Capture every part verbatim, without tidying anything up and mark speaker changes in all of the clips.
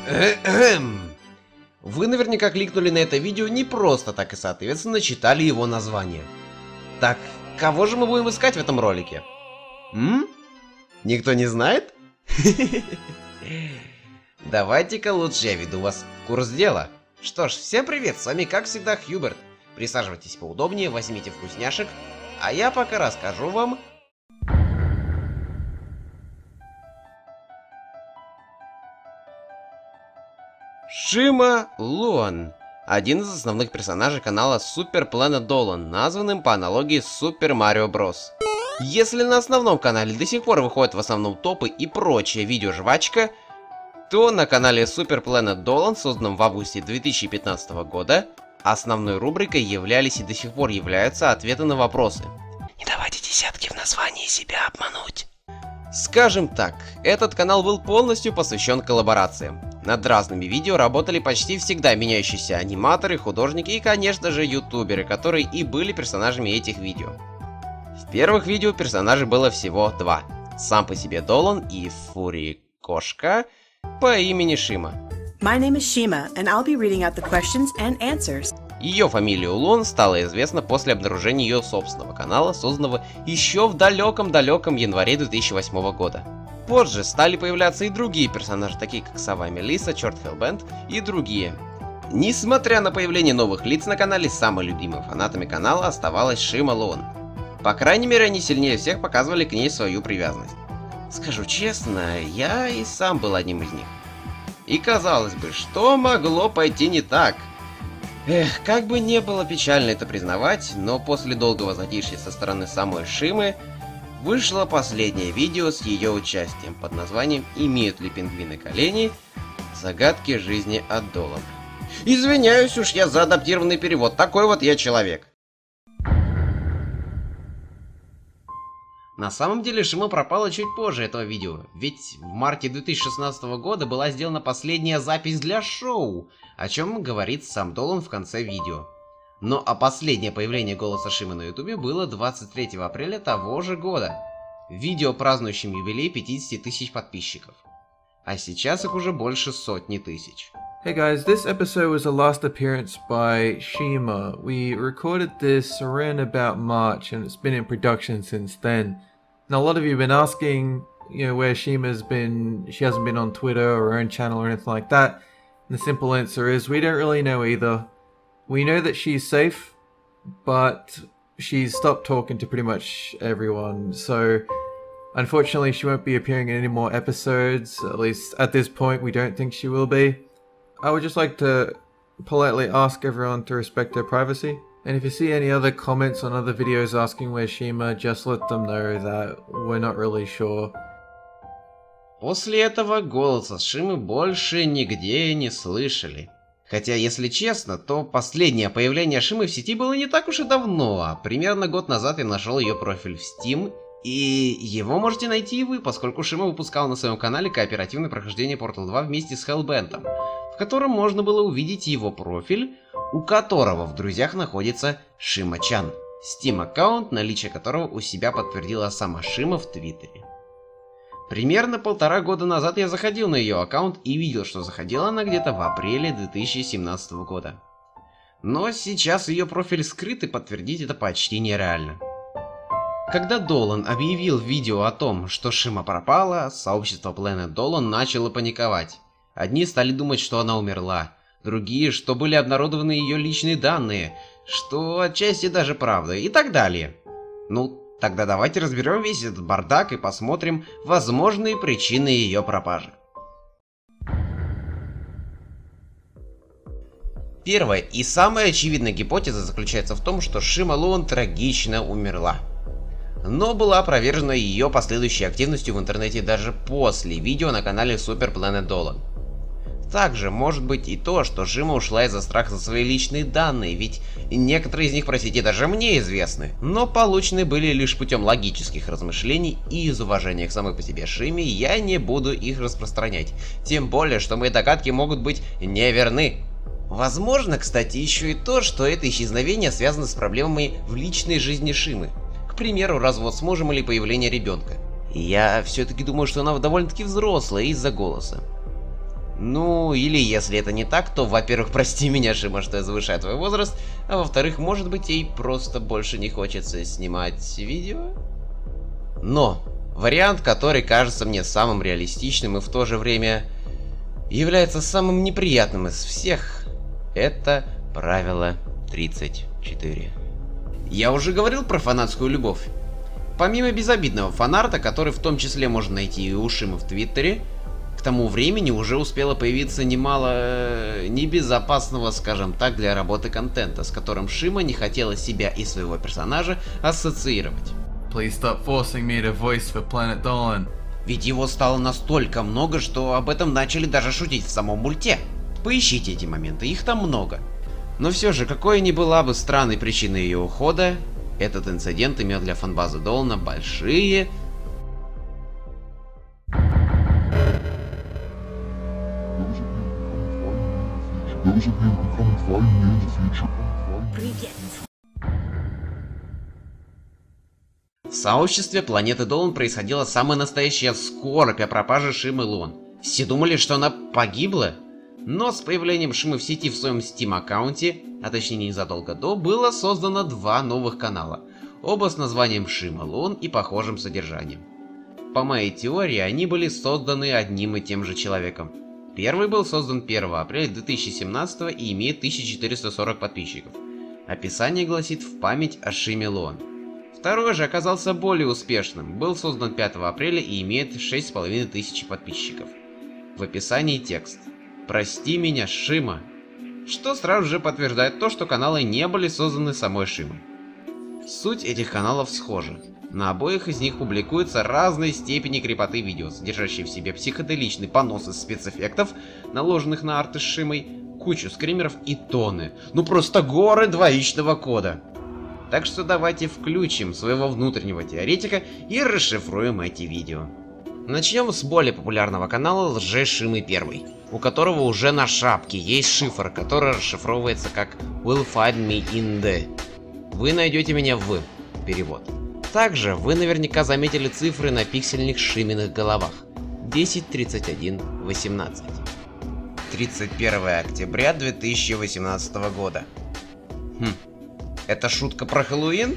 Speaker 1: Вы наверняка кликнули на это видео не просто так и, соответственно, читали его название. Так, кого же мы будем искать в этом ролике? М? Никто не знает? Давайте-ка лучше я веду вас в курс дела. Что ж, всем привет, с вами как всегда Хьюберт. Присаживайтесь поудобнее, возьмите вкусняшек, а я пока расскажу вам... Шима Луон. Один из основных персонажей канала Super Planet Dolan, названным по аналогии с Super Mario Bros. Если на основном канале до сих пор выходят в основном топы и прочая видеожвачка, то на канале Super Planet Dolan, созданном в августе две тысячи пятнадцатого года, основной рубрикой являлись и до сих пор являются ответы на вопросы. Не давайте десятки в названии себя обмануть. Скажем так, этот канал был полностью посвящен коллаборациям. Над разными видео работали почти всегда меняющиеся аниматоры, художники и, конечно же, ютуберы, которые и были персонажами этих видео. В первых видео персонажей было всего два. Сам по себе Долан и Фури-кошка по имени Шима.
Speaker 2: My name is Shima, and I'll be reading out the questions and answers.
Speaker 1: Ее фамилия Луон стала известна после обнаружения ее собственного канала, созданного еще в далеком-далеком январе две тысячи восьмого года. Позже стали появляться и другие персонажи, такие как Сова Мелисса, Черт Хеллбенд и другие. Несмотря на появление новых лиц на канале, самой любимой фанатами канала оставалась Шима Луон. По крайней мере, они сильнее всех показывали к ней свою привязанность. Скажу честно, я и сам был одним из них. И казалось бы, что могло пойти не так? Эх, как бы не было печально это признавать, но после долгого затишья со стороны самой Шимы вышло последнее видео с ее участием под названием «Имеют ли пингвины колени? Загадки жизни от Долан». Извиняюсь уж я за адаптированный перевод, такой вот я человек. На самом деле Шима пропала чуть позже этого видео, ведь в марте две тысячи шестнадцатого года была сделана последняя запись для шоу, о чем говорит сам Долан в конце видео. Но а последнее появление голоса Шимы на ютубе было двадцать третьего апреля того же года, видео, празднующим юбилей пятидесяти тысяч подписчиков. А сейчас их уже больше сотни тысяч.
Speaker 3: Hey guys, this episode was the last appearance by Shima. We recorded this around about March and it's been in production since then. Now a lot of you have been asking, you know, where Shima's been. She hasn't been on Twitter or her own channel or anything like that. And the simple answer is we don't really know either. We know that she's safe, but she's stopped talking to pretty much everyone. So unfortunately she won't be appearing in any more episodes. At least at this point we don't think she will be. I would just like to politely ask everyone to respect their privacy. And if you see any other comments on other videos asking where's Shima, just let them know that we're not really sure.
Speaker 1: После этого голоса Шимы больше нигде не слышали. Хотя, если честно, то последнее появление Шимы в сети было не так уж и давно, а примерно год назад я нашел ее профиль в Steam, и его можете найти и вы, поскольку Шима выпускал на своем канале кооперативное прохождение Портал два вместе с Хеллбентом, в котором можно было увидеть его профиль, у которого в друзьях находится Шима-чан, Steam аккаунт, наличие которого у себя подтвердила сама Шима в Твиттере. Примерно полтора года назад я заходил на ее аккаунт и видел, что заходила она где-то в апреле две тысячи семнадцатого года. Но сейчас ее профиль скрыт и подтвердить это почти нереально. Когда Долан объявил в видео о том, что Шима пропала, сообщество Planet Dolan начало паниковать. Одни стали думать, что она умерла, другие, что были обнародованы ее личные данные, что отчасти даже правда, и так далее. Ну, тогда давайте разберем весь этот бардак и посмотрим возможные причины ее пропажи. Первая и самая очевидная гипотеза заключается в том, что Шима Луон трагично умерла. Но была опровержена ее последующей активностью в интернете даже после видео на канале Super Planet Dolan. Также может быть и то, что Шима ушла из-за страха за свои личные данные, ведь некоторые из них про сети даже мне известны, но получены были лишь путем логических размышлений, и из уважения к самой по себе Шиме я не буду их распространять, тем более, что мои догадки могут быть неверны. Возможно, кстати, еще и то, что это исчезновение связано с проблемами в личной жизни Шимы, к примеру, развод с мужем или появление ребенка. Я все-таки думаю, что она довольно-таки взрослая из-за голоса. Ну, или если это не так, то, во-первых, прости меня, Шима, что я завышаю твой возраст, а во-вторых, может быть, ей просто больше не хочется снимать видео? Но вариант, который кажется мне самым реалистичным и в то же время является самым неприятным из всех, это правило тридцать четыре. Я уже говорил про фанатскую любовь. Помимо безобидного фанарта, который в том числе можно найти и у Шимы в Твиттере, к тому времени уже успело появиться немало э, небезопасного, скажем так, для работы контента, с которым Шима не хотела себя и своего персонажа ассоциировать.
Speaker 3: Please stop forcing me to voice for Planet Dolan.
Speaker 1: Ведь его стало настолько много, что об этом начали даже шутить в самом мульте. Поищите эти моменты, их там много. Но все же, какой ни была бы странной причиной ее ухода, этот инцидент имел для фанбазы Долана большие... В сообществе планеты Долан происходила самая настоящая скорбь о пропаже Шимы Лон. Все думали, что она погибла. Но с появлением Шимы в сети в своем Steam аккаунте, а точнее незадолго до, было создано два новых канала. Оба с названием Шима Лон и похожим содержанием. По моей теории, они были созданы одним и тем же человеком. Первый был создан первого апреля две тысячи семнадцатого и имеет тысячу четыреста сорок подписчиков. Описание гласит «В память о Шиме Лон». Второй же оказался более успешным, был создан пятого апреля и имеет шесть с половиной тысяч подписчиков. В описании текст «Прости меня, Шима», что сразу же подтверждает то, что каналы не были созданы самой Шимой. Суть этих каналов схожа. На обоих из них публикуются разной степени крепоты видео, содержащие в себе психоделичный понос из спецэффектов, наложенных на арты с Шимой, кучу скримеров и тонны, ну просто горы двоичного кода. Так что давайте включим своего внутреннего теоретика и расшифруем эти видео. Начнем с более популярного канала Лже-Шимы первый, у которого уже на шапке есть шифр, который расшифровывается как Will find me in the. Вы найдете меня в перевод. Также вы наверняка заметили цифры на пиксельных Шиминых головах. десять, тридцать один, восемнадцать. тридцать первое октября две тысячи восемнадцатого года. Хм, это шутка про Хэллоуин?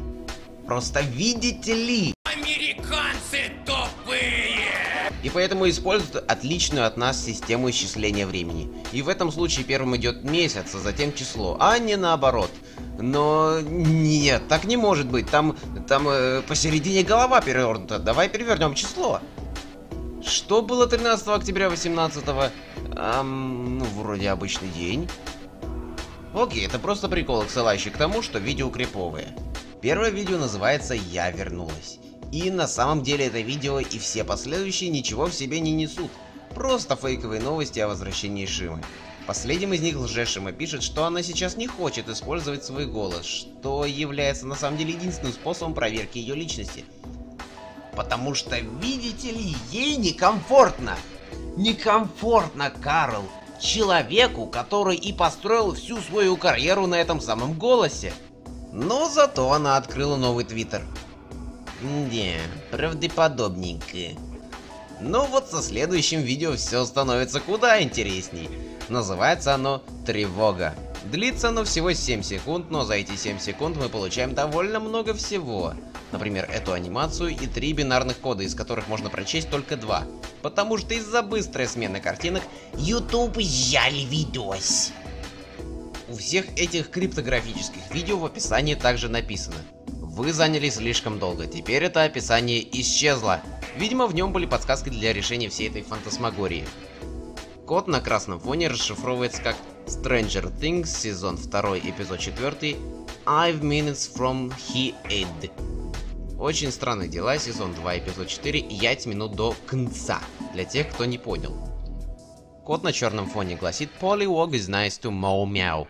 Speaker 1: Просто видите ли? Американцы тупые! И поэтому используют отличную от нас систему исчисления времени. И в этом случае первым идет месяц, а затем число, а не наоборот. Но нет, так не может быть. Там, там э, посередине голова перевернута. Давай перевернем число. Что было тринадцатого октября восемнадцатого? Эм, ну, вроде обычный день. Окей, это просто прикол, отсылающий к тому, что видео криповые. Первое видео называется «Я вернулась». И на самом деле это видео и все последующие ничего в себе не несут. Просто фейковые новости о возвращении Шимы. Последним из них Лже-Шима пишет, что она сейчас не хочет использовать свой голос, что является на самом деле единственным способом проверки ее личности. Потому что, видите ли, ей некомфортно. Некомфортно, Карл. Человеку, который и построил всю свою карьеру на этом самом голосе. Но зато она открыла новый твиттер. Не, правдеподобненько. Но вот со следующим видео все становится куда интересней. Называется оно «Тревога». Длится оно всего семь секунд, но за эти семь секунд мы получаем довольно много всего. Например, эту анимацию и три бинарных кода, из которых можно прочесть только два. Потому что из-за быстрой смены картинок YouTube сжали видос. У всех этих криптографических видео в описании также написано: вы заняли слишком долго, теперь это описание исчезло. Видимо, в нем были подсказки для решения всей этой фантасмагории. Код на красном фоне расшифровывается как Stranger Things, сезон два, эпизод четыре, five minutes from he ed. Очень странные дела, сезон два, эпизод четыре, пять минут до конца, для тех, кто не понял. Код на черном фоне гласит Polywog is nice to mow meow.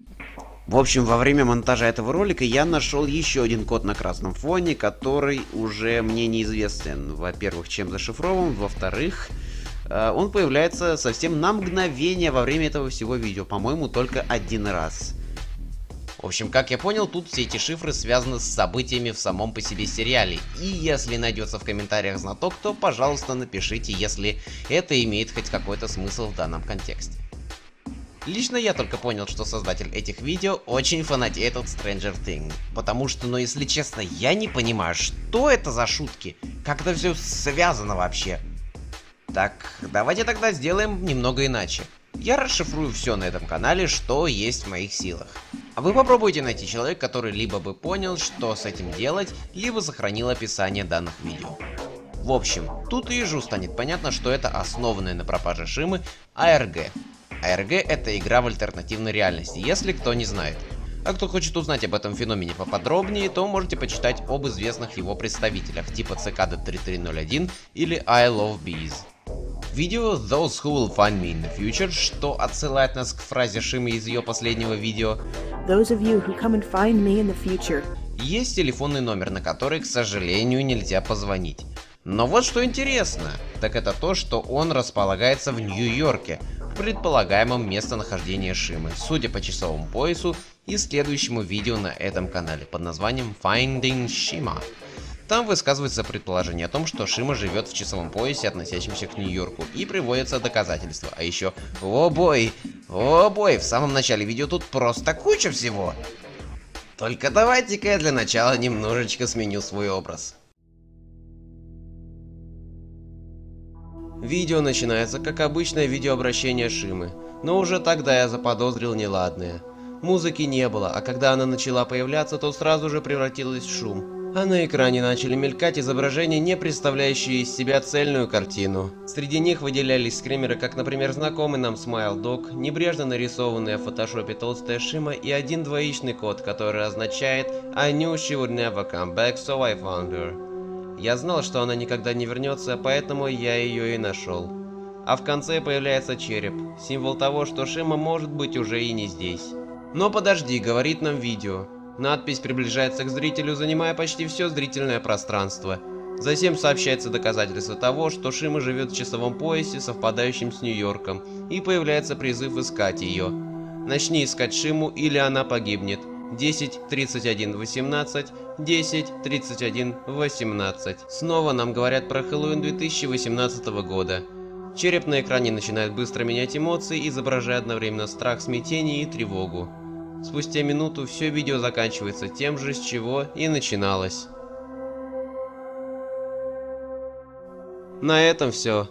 Speaker 1: В общем, во время монтажа этого ролика я нашел еще один код на красном фоне, который уже мне неизвестен. Во-первых, чем зашифрован, во-вторых, он появляется совсем на мгновение во время этого всего видео, по-моему, только один раз. В общем, как я понял, тут все эти шифры связаны с событиями в самом по себе сериале. И если найдется в комментариях знаток, то, пожалуйста, напишите, если это имеет хоть какой-то смысл в данном контексте. Лично я только понял, что создатель этих видео очень фанатеет от Stranger Things. Потому что, ну если честно, я не понимаю, что это за шутки, как это все связано вообще. Так, давайте тогда сделаем немного иначе. Я расшифрую все на этом канале, что есть в моих силах. А вы попробуйте найти человека, который либо бы понял, что с этим делать, либо сохранил описание данных видео. В общем, тут и ежу станет понятно, что это основанная на пропаже Шимы эй ар джи. эй ар джи это игра в альтернативной реальности, если кто не знает. А кто хочет узнать об этом феномене поподробнее, то можете почитать об известных его представителях, типа Цикада три три ноль один или I Love Bees. Видео Those Who Will Find Me in the Future, что отсылает нас к фразе Шимы из ее последнего видео.
Speaker 2: Those of you who come and find me in the future.
Speaker 1: Есть телефонный номер, на который, к сожалению, нельзя позвонить. Но вот что интересно, так это то, что он располагается в Нью-Йорке, в предполагаемом местонахождении Шимы, судя по часовому поясу и следующему видео на этом канале под названием Finding Shima. Там высказывается предположение о том, что Шима живет в часовом поясе, относящемся к Нью-Йорку, и приводятся доказательства. А еще, о бой, о бой, в самом начале видео тут просто куча всего. Только давайте-ка я для начала немножечко сменю свой образ. Видео начинается как обычное видеообращение Шимы, но уже тогда я заподозрил неладное. Музыки не было, а когда она начала появляться, то сразу же превратилась в шум. А на экране начали мелькать изображения, не представляющие из себя цельную картину. Среди них выделялись скримеры, как, например, знакомый нам Smile Dog, небрежно нарисованная в фотошопе толстая Шима и один двоичный код, который означает I knew she would never come back, so I found her. Я знал, что она никогда не вернется, поэтому я ее и нашел. А в конце появляется череп, символ того, что Шима может быть уже и не здесь. Но подожди, говорит нам видео. Надпись приближается к зрителю, занимая почти все зрительное пространство. Затем сообщается доказательство того, что Шима живет в часовом поясе, совпадающем с Нью-Йорком, и появляется призыв искать ее. Начни искать Шиму, или она погибнет. десять тридцать один восемнадцать, десять тридцать один восемнадцать. Снова нам говорят про Хэллоуин две тысячи восемнадцатого года. Череп на экране начинает быстро менять эмоции, изображая одновременно страх, смятение и тревогу. Спустя минуту все видео заканчивается тем же, с чего и начиналось. На этом все.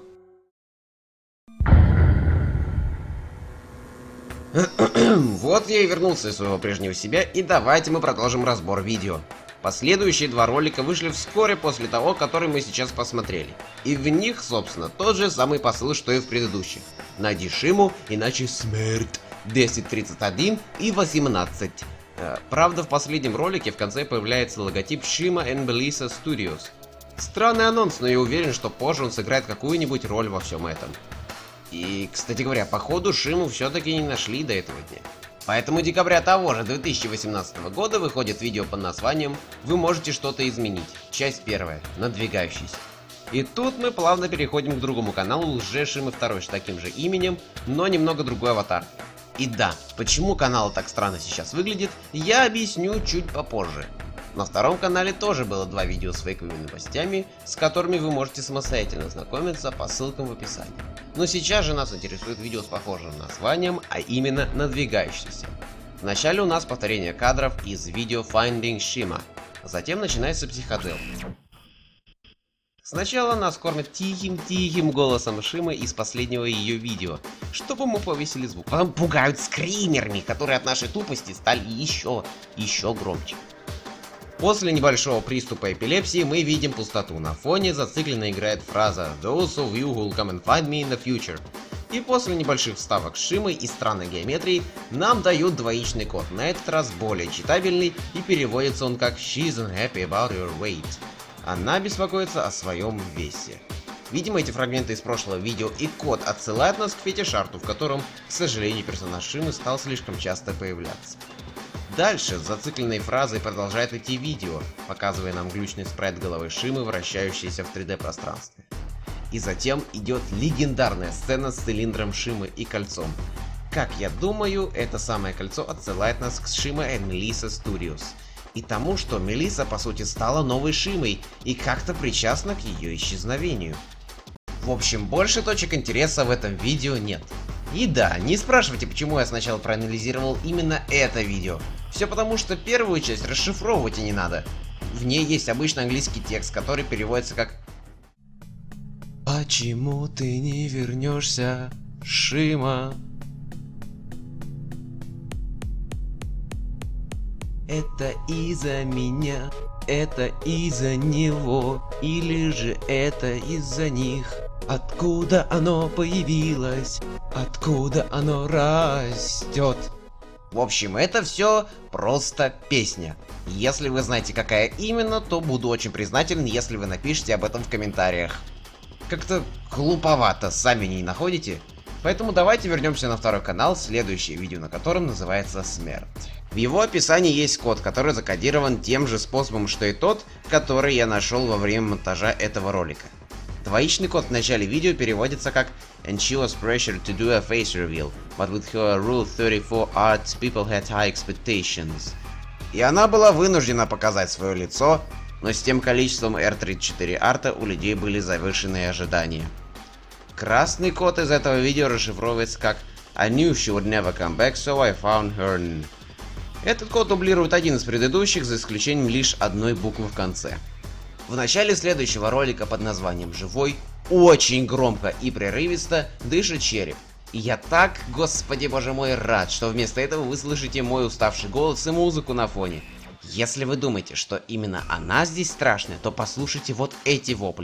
Speaker 1: Вот я и вернулся из своего прежнего себя, и давайте мы продолжим разбор видео. Последующие два ролика вышли вскоре после того, который мы сейчас посмотрели. И в них, собственно, тот же самый посыл, что и в предыдущих. Найди Шиму, иначе смерть. десять тридцать один и восемнадцать. Э, правда, в последнем ролике в конце появляется логотип Shima and Belisa Studios. Странный анонс, но я уверен, что позже он сыграет какую-нибудь роль во всем этом. И, кстати говоря, походу Шиму все-таки не нашли до этого дня. Поэтому декабря того же две тысячи восемнадцатого года выходит видео под названием «Вы можете что-то изменить». Часть первая. Надвигающийся. И тут мы плавно переходим к другому каналу Лже-Шимы два с таким же именем, но немного другой аватар. И да, почему канал так странно сейчас выглядит, я объясню чуть попозже. На втором канале тоже было два видео с фейковыми новостями, с которыми вы можете самостоятельно знакомиться по ссылкам в описании. Но сейчас же нас интересует видео с похожим названием, а именно надвигающийся. Вначале у нас повторение кадров из видео Finding Shima, затем начинается психодел. Сначала нас кормят тихим-тихим голосом Шимы из последнего ее видео, чтобы мы повесили звук. Потом пугают скримерами, которые от нашей тупости стали еще, еще громче. После небольшого приступа эпилепсии мы видим пустоту. На фоне зацикленно играет фраза Those of you who will come and find me in the future. И после небольших вставок с Шимой и странной геометрии нам дают двоичный код, на этот раз более читабельный, и переводится он как She's unhappy about your weight. Она беспокоится о своем весе. Видимо, эти фрагменты из прошлого видео и код отсылают нас к фетиш-арту, в котором, к сожалению, персонаж Шимы стал слишком часто появляться. Дальше с зацикленной фразой продолжает идти видео, показывая нам глючный спрайт головы Шимы, вращающийся в три дэ пространстве. И затем идет легендарная сцена с цилиндром Шимы и кольцом. Как я думаю, это самое кольцо отсылает нас к Shima and Melissa Studios. И тому, что Мелисса по сути стала новой Шимой и как-то причастна к ее исчезновению. В общем, больше точек интереса в этом видео нет. И да, не спрашивайте, почему я сначала проанализировал именно это видео. Все потому, что первую часть расшифровывать и не надо. В ней есть обычный английский текст, который переводится как «Почему ты не вернешься, Шима?» Это из-за меня, это из-за него, или же это из-за них? Откуда оно появилось? Откуда оно растет? В общем, это все просто песня. Если вы знаете, какая именно, то буду очень признателен, если вы напишите об этом в комментариях. Как-то глуповато, сами не находите? Поэтому давайте вернемся на второй канал, следующее видео на котором называется «Смерть». В его описании есть код, который закодирован тем же способом, что и тот, который я нашел во время монтажа этого ролика. Двоичный код в начале видео переводится как And she was pressured to do a face reveal, but with her Rule thirty-four arts people had high expectations. И она была вынуждена показать свое лицо, но с тем количеством эр тридцать четыре арта у людей были завышенные ожидания. Красный код из этого видео расшифровывается как I knew she would never come back, so I found her. Этот код дублирует один из предыдущих, за исключением лишь одной буквы в конце. В начале следующего ролика под названием «Живой» очень громко и прерывисто дышит череп. И я так, господи боже мой, рад, что вместо этого вы слышите мой уставший голос и музыку на фоне. Если вы думаете, что именно она здесь страшная, то послушайте вот эти вопли.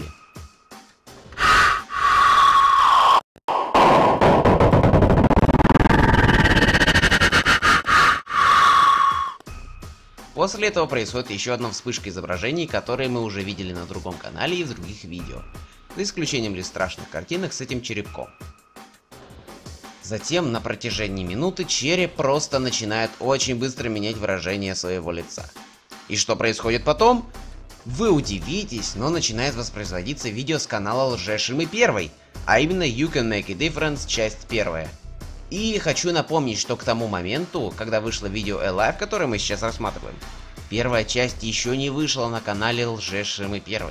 Speaker 1: После этого происходит еще одна вспышка изображений, которые мы уже видели на другом канале и в других видео, за исключением лишь страшных картинок с этим черепком. Затем на протяжении минуты череп просто начинает очень быстро менять выражение своего лица. И что происходит потом? Вы удивитесь, но начинает воспроизводиться видео с канала Лжешимы первой, а именно You Can Make a Difference, часть первая. И хочу напомнить, что к тому моменту, когда вышло видео Alive, которое мы сейчас рассматриваем, первая часть еще не вышла на канале Лжешимы первой.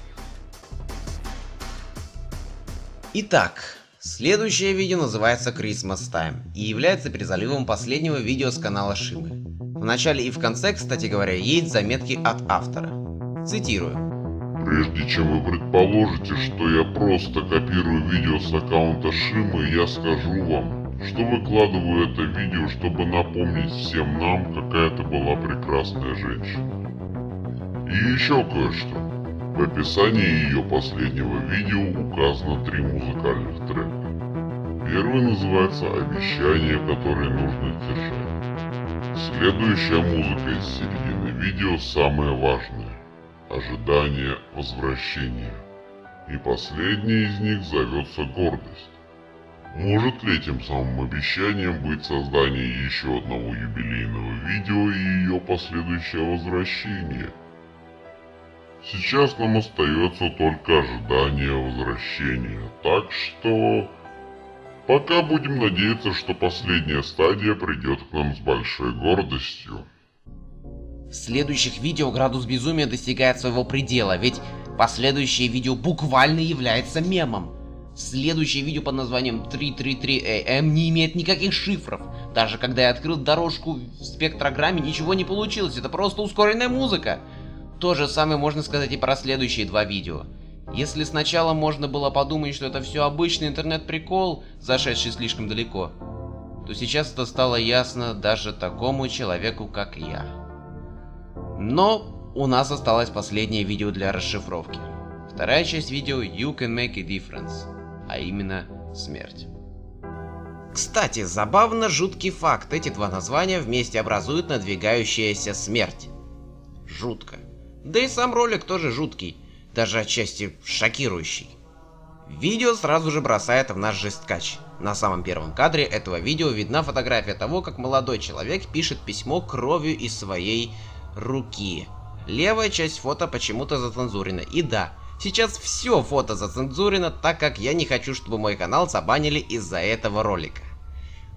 Speaker 1: Итак, следующее видео называется Christmas Time и является перезаливом последнего видео с канала Шимы. В начале и в конце, кстати говоря, есть заметки от автора. Цитирую.
Speaker 4: Прежде чем вы предположите, что я просто копирую видео с аккаунта Шимы, я скажу вам, что выкладываю это видео, чтобы напомнить всем нам, какая это была прекрасная женщина. И еще кое-что. В описании ее последнего видео указано три музыкальных трека. Первый называется «Обещание, которое нужно держать». Следующая музыка из середины видео самая важная – «Ожидание возвращения». И последний из них зовется «Гордость». Может ли этим самым обещанием быть создание еще одного юбилейного видео и ее последующее возвращение? Сейчас нам остается только ожидание возвращения, так что пока будем надеяться, что последняя стадия придет к нам с большой гордостью.
Speaker 1: В следующих видео градус безумия достигает своего предела, ведь последующее видео буквально является мемом. Следующее видео под названием три три три эй эм не имеет никаких шифров. Даже когда я открыл дорожку в спектрограмме, ничего не получилось, это просто ускоренная музыка. То же самое можно сказать и про следующие два видео. Если сначала можно было подумать, что это все обычный интернет-прикол, зашедший слишком далеко, то сейчас это стало ясно даже такому человеку, как я. Но у нас осталось последнее видео для расшифровки. Вторая часть видео You Can Make a Difference, а именно смерть. Кстати, забавно жуткий факт, эти два названия вместе образуют надвигающаяся смерть. Жутко. Да и сам ролик тоже жуткий, даже отчасти шокирующий. Видео сразу же бросает в наш жесткач. На самом первом кадре этого видео видна фотография того, как молодой человек пишет письмо кровью из своей руки. Левая часть фото почему-то зацензурена. И да, сейчас все фото зацензурено, так как я не хочу, чтобы мой канал забанили из-за этого ролика.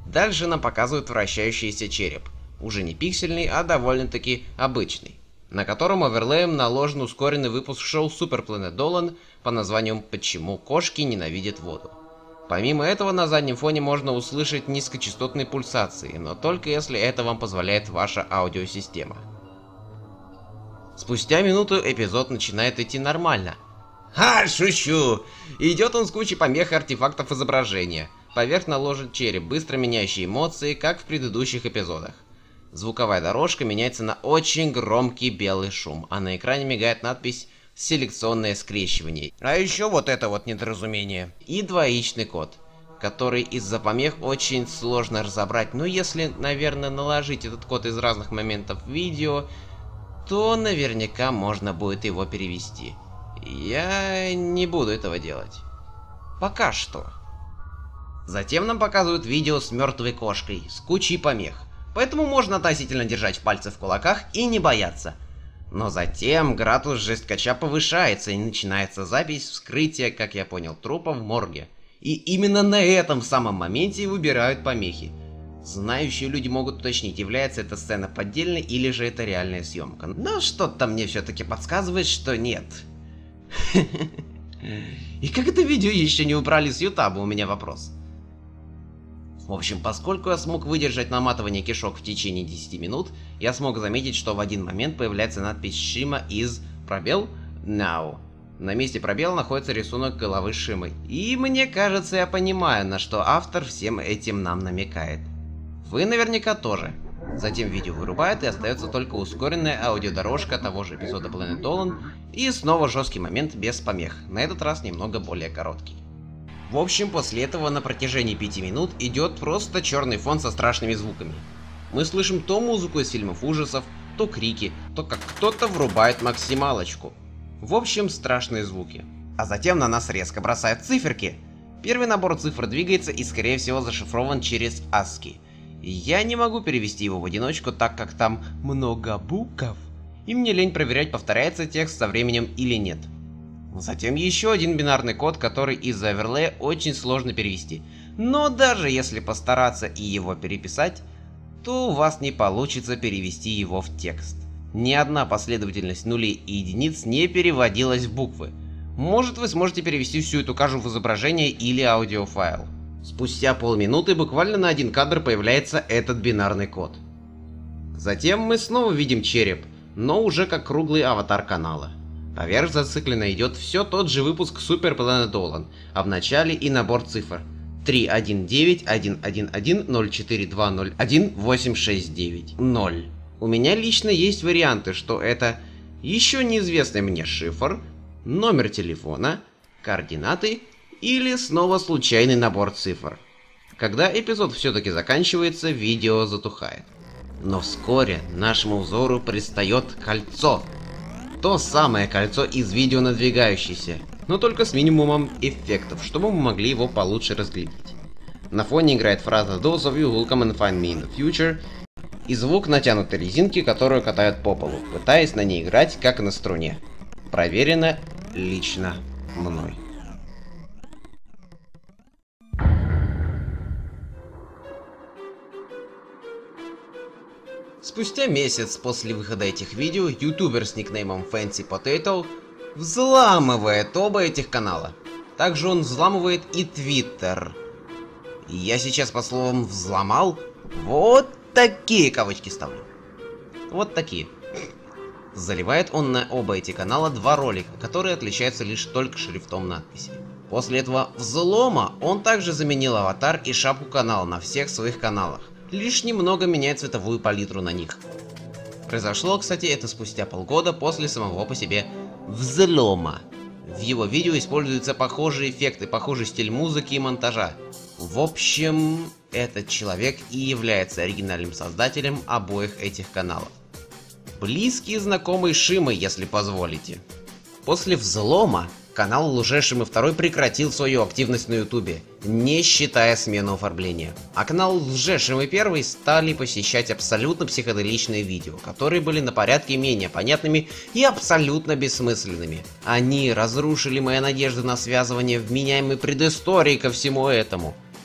Speaker 1: Дальше нам показывают вращающийся череп. Уже не пиксельный, а довольно-таки обычный, на котором оверлеем наложен ускоренный выпуск шоу Super Planet Dolan по названию «Почему кошки ненавидят воду». Помимо этого, на заднем фоне можно услышать низкочастотные пульсации, но только если это вам позволяет ваша аудиосистема. Спустя минуту эпизод начинает идти нормально. Ха, шучу! Идет он с кучей помех и артефактов изображения. Поверх наложен череп, быстро меняющий эмоции, как в предыдущих эпизодах. Звуковая дорожка меняется на очень громкий белый шум, а на экране мигает надпись «Селекционное скрещивание». А еще вот это вот недоразумение. И двоичный код, который из-за помех очень сложно разобрать. Но если, наверное, наложить этот код из разных моментов видео, то наверняка можно будет его перевести. Я не буду этого делать. Пока что. Затем нам показывают видео с мертвой кошкой, с кучей помех. Поэтому можно относительно держать пальцы в кулаках и не бояться. Но затем градус жесткача повышается и начинается запись вскрытия, как я понял, трупа в морге. И именно на этом самом моменте выбирают помехи. Знающие люди могут уточнить, является эта сцена поддельной или же это реальная съемка. Но что-то мне все-таки подсказывает, что нет. И как это видео еще не убрали с ютуба, у меня вопрос. В общем, поскольку я смог выдержать наматывание кишок в течение десяти минут, я смог заметить, что в один момент появляется надпись Шима из пробел Now. На месте пробела находится рисунок головы Шимы. И мне кажется, я понимаю, на что автор всем этим нам намекает. Вы наверняка тоже. Затем видео вырубает и остается только ускоренная аудиодорожка того же эпизода Planet Dolan и снова жесткий момент без помех, на этот раз немного более короткий. В общем, после этого на протяжении пяти минут идет просто черный фон со страшными звуками. Мы слышим то музыку из фильмов ужасов, то крики, то как кто-то врубает максималочку. В общем, страшные звуки. А затем на нас резко бросают циферки. Первый набор цифр двигается и скорее всего зашифрован через аски. Я не могу перевести его в одиночку, так как там много букв, и мне лень проверять, повторяется текст со временем или нет. Затем еще один бинарный код, который из-за оверлея очень сложно перевести. Но даже если постараться и его переписать, то у вас не получится перевести его в текст. Ни одна последовательность нулей и единиц не переводилась в буквы. Может, вы сможете перевести всю эту кашу в изображение или аудиофайл. Спустя полминуты буквально на один кадр появляется этот бинарный код. Затем мы снова видим череп, но уже как круглый аватар канала. Поверх зацикленно идет все тот же выпуск Super Planet Dolan, а в начале и набор цифр три один девять один один один ноль четыре два ноль один восемь шесть девять ноль. У меня лично есть варианты, что это еще неизвестный мне шифр, номер телефона, координаты или снова случайный набор цифр. Когда эпизод все-таки заканчивается, видео затухает. Но вскоре нашему взору предстает кольцо. То самое кольцо из видео надвигающееся, но только с минимумом эффектов, чтобы мы могли его получше разглядеть. На фоне играет фраза «Those of you who come and find me in the future» и звук натянутой резинки, которую катают по полу, пытаясь на ней играть, как на струне. Проверено лично мной. Спустя месяц после выхода этих видео, ютубер с никнеймом Fancy Potato взламывает оба этих канала. Также он взламывает и Twitter. И я сейчас по словам «взломал» вот такие кавычки ставлю. Вот такие. Заливает он на оба эти канала два ролика, которые отличаются лишь только шрифтом надписи. После этого взлома он также заменил аватар и шапку канала на всех своих каналах. Лишь немного меняет цветовую палитру на них. Произошло, кстати, это спустя полгода после самого по себе взлома. В его видео используются похожие эффекты, похожий стиль музыки и монтажа. В общем, этот человек и является оригинальным создателем обоих этих каналов. Близкий знакомый Шимы, если позволите. После взлома канал Лжешимы два прекратил свою активность на ютубе, не считая смену оформления. А канал Лжешимы один стали посещать абсолютно психоделичные видео, которые были на порядке менее понятными и абсолютно бессмысленными. Они разрушили мои надежды на связывание вменяемой предыстории ко всему этому.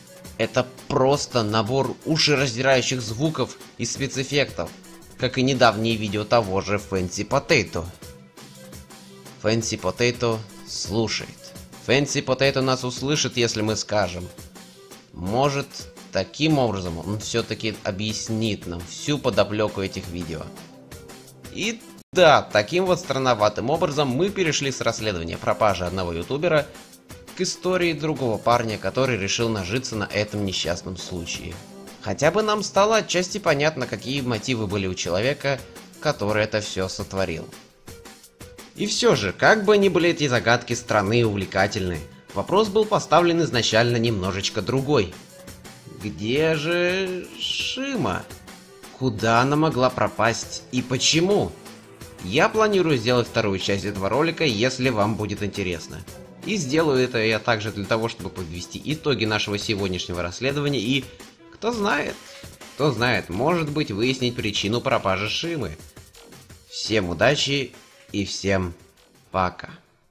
Speaker 1: Это просто набор ушераздирающих звуков и спецэффектов, как и недавние видео того же Fancy Potato. Fancy Potato слушает. Fancy Potato нас услышит, если мы скажем. Может, таким образом он все-таки объяснит нам всю подоплеку этих видео. И да, таким вот странноватым образом мы перешли с расследования пропажи одного ютубера к истории другого парня, который решил нажиться на этом несчастном случае. Хотя бы нам стало отчасти понятно, какие мотивы были у человека, который это все сотворил. И все же, как бы ни были эти загадки странны и увлекательны, вопрос был поставлен изначально немножечко другой. Где же Шима? Куда она могла пропасть и почему? Я планирую сделать вторую часть этого ролика, если вам будет интересно. И сделаю это я также для того, чтобы подвести итоги нашего сегодняшнего расследования и, кто знает, кто знает, может быть, выяснить причину пропажи Шимы. Всем удачи и всем пока.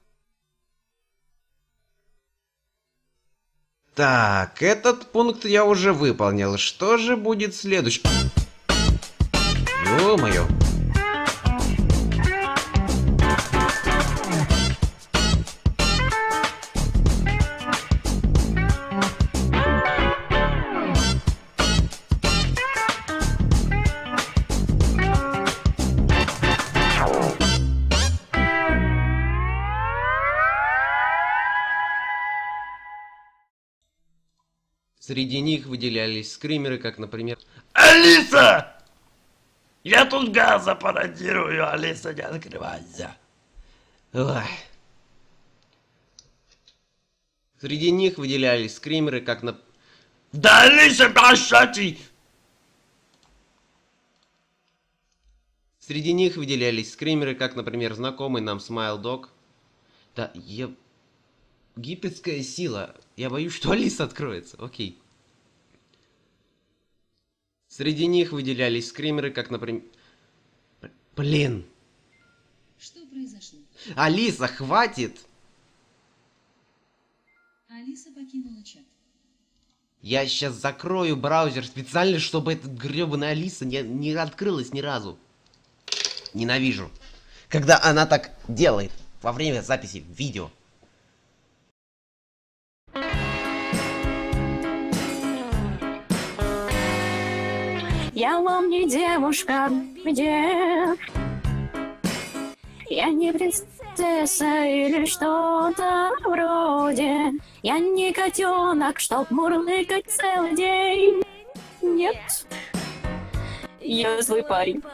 Speaker 1: Так, этот пункт я уже выполнил. Что же будет следующим? Ё-моё. Среди них выделялись скримеры, как, например...
Speaker 5: Алиса! Я тут газа пародирую, Алиса, не открывайся.
Speaker 1: Ой. Среди них выделялись скримеры, как на...
Speaker 5: Да, Алиса, пошати!
Speaker 1: Среди них выделялись скримеры, как, например, знакомый нам Smile Dog. Да, я... Египетская сила. Я боюсь, что Алиса откроется. Окей. Среди них выделялись скримеры, как, например... Блин.
Speaker 6: Что произошло?
Speaker 1: Алиса, хватит!
Speaker 6: Алиса покинула чат.
Speaker 1: Я сейчас закрою браузер специально, чтобы эта гребаная Алиса не, не открылась ни разу. Ненавижу. Когда она так делает во время записи видео.
Speaker 7: Я вам не девушка, где? Я не принцесса или что-то вроде. Я не котенок, чтоб мурлыкать целый день. Нет, я злой парень.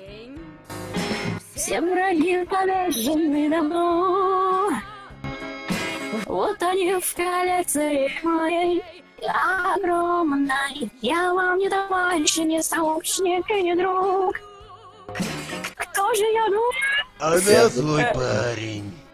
Speaker 7: Все враги повержены давно. Вот они в коллекции моей огромной. Я вам не товарищ, не сообщник и не друг. Кто же я, ну?
Speaker 5: Она злой парень.